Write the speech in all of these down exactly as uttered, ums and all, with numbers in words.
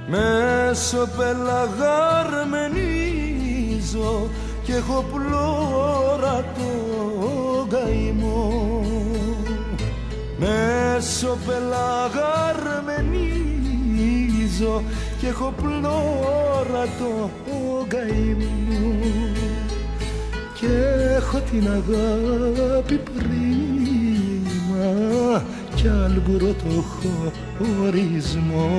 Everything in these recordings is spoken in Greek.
Μεσοπελαγαρμενίζω κι έχω πλώρα το καημό. Μεσοπελαγαρμενίζω κι έχω πλώρα το καημό. Και έχω την αγάπη πρίμα κι αλμπουρό το χωρισμό.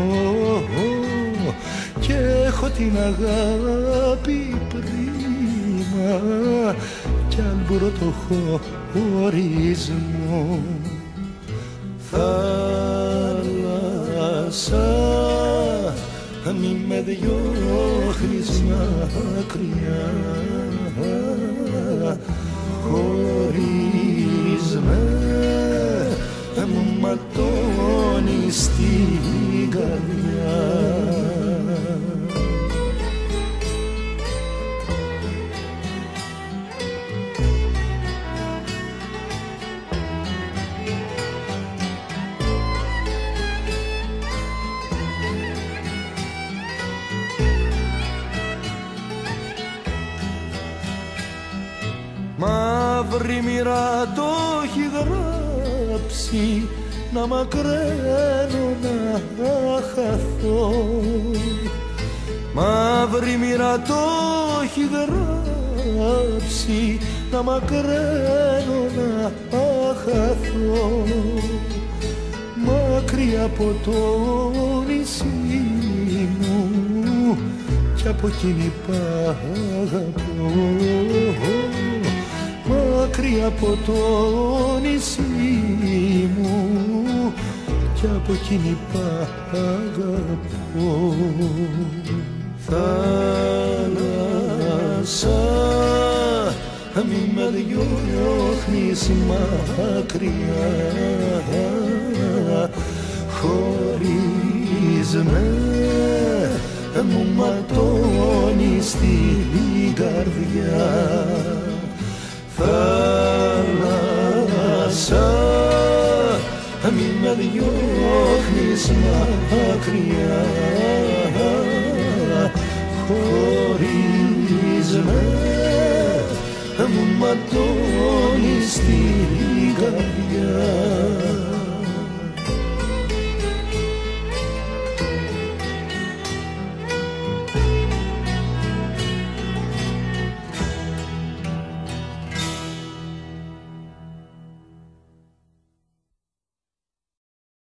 Και έχω την αγάπη πρίμα κι αλμπουρό το χωρισμό. Θάλασσα, μη με διώχνεις μακριά, χωρίς με μου ματώνεις την καρδιά. Μαύρη μοίρα το έχει γράψει, να μακραίνω να χαθώ. Μαύρη μοίρα το έχει γράψει, να μακραίνω να χαθώ. Μακριά από το νησί μου κι από εκείνη που αγαπώ. Μακριά από το νησί μου κι από εκείνη που αγαπώ. Θάλασσα, μη με διώχνεις μακριά, χωρίς με μου ματώνεις την καρδιά. Θάλασσα, μη με διώχνεις μακριά, χωρίς με μου ματώνεις την καρδιά.